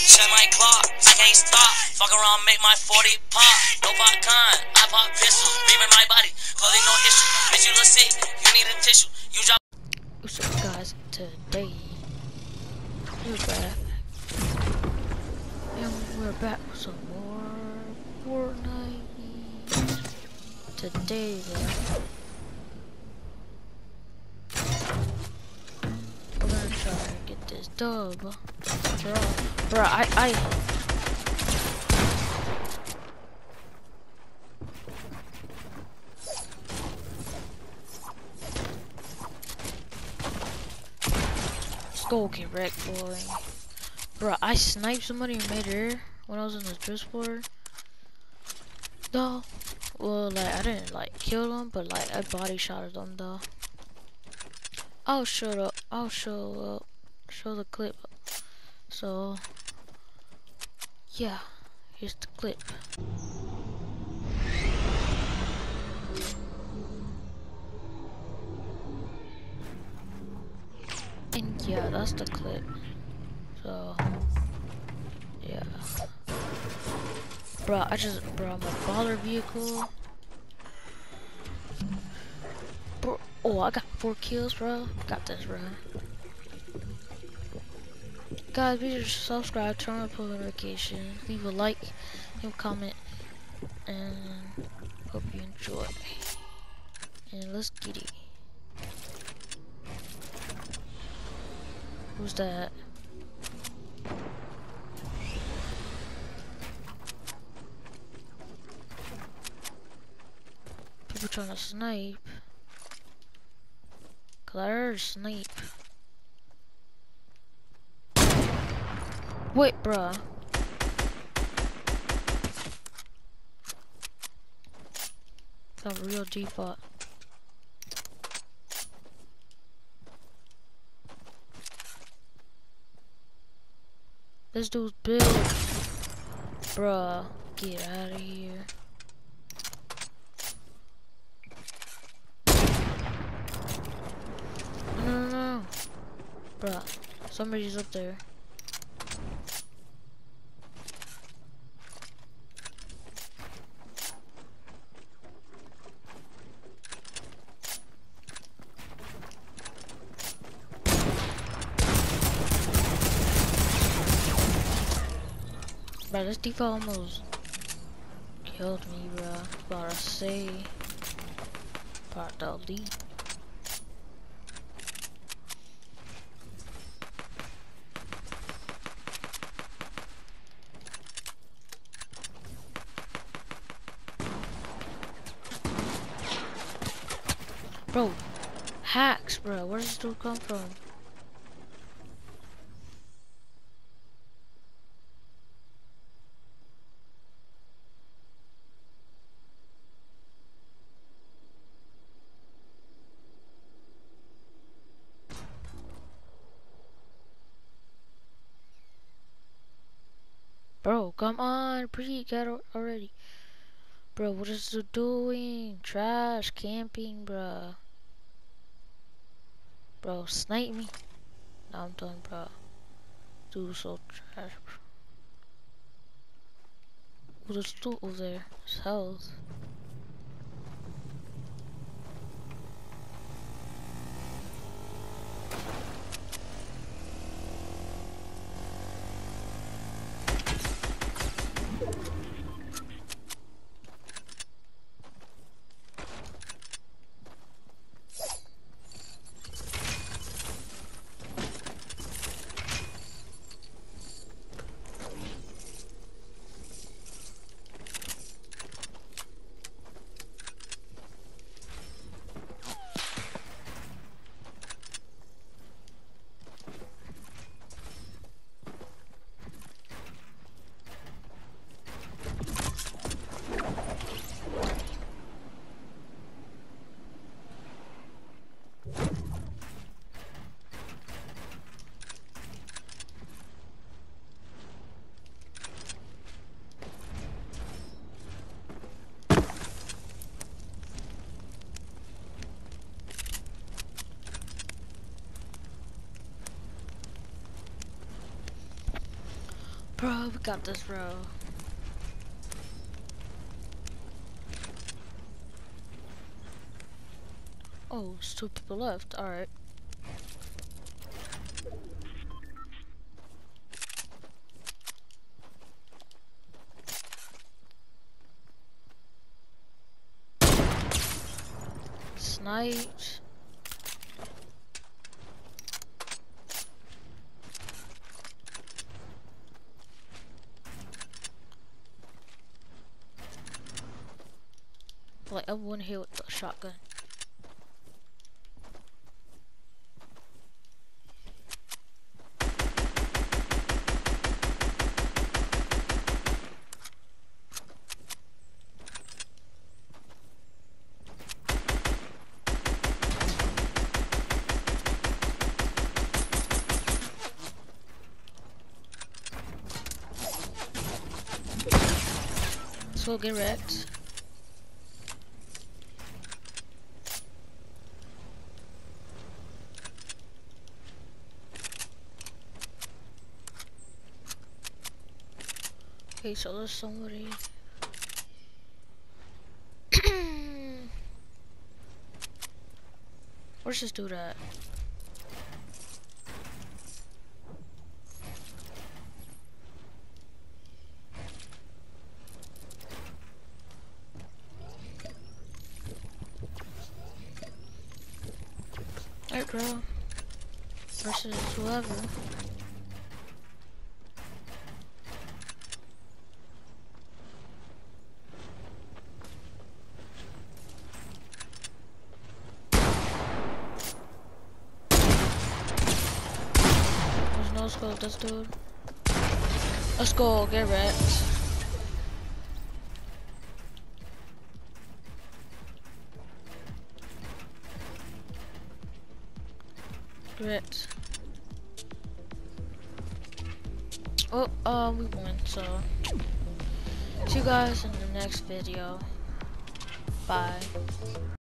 Check my clock, I can't stop. Fuck around, make my 40 pop. No pop con, I pop pistols. Beaming my body, clothing no issue. Bitch, you look sick, you need a tissue. You drop. What's up, guys? Today we're back with some more Fortnite. Today, we're gonna try to get this dub. Bro, let's go get wrecked, boy. Bro, I sniped somebody in midair when I was in the drift sport. Though, well, like, I didn't, like, kill them, but, like, I body shotted them, though. I'll show the clip. So, yeah, here's the clip. And yeah, that's the clip. So, yeah. Bro, my baller vehicle. Bro, oh, I got 4 kills, bro. Got this, bro. Guys, be sure to subscribe, turn on post notifications, leave a like, leave a comment, and hope you enjoy. And let's get it. Who's that? People trying to snipe. Cause I heard snipe. Wait, bruh. Got a real default. This dude's built. Bruh, get out of here. No. Bruh, somebody's up there. Bro, this default almost killed me, bro. About to say, about to leave. Bro, hacks, bro. Where does this dude come from? Bro, come on, get already. Bro, what is it doing? Trash, camping, bro. Bro, snipe me. Now I'm done, bro. Dude, so trash, bro. Oh, there's loot over there. It's health. Bro, we got this, bro. Oh, it's 2 people left. Alright. Sniped. Like, I wouldn't hit with the shotgun. Let's go get wrecked. Okay, so there's somebody. Where's this dude at? Alright, bro. Versus whoever. There's no scope, this dude. Let's go, get wrecked. Wrecked. Oh, we won, so see you guys in the next video. Bye.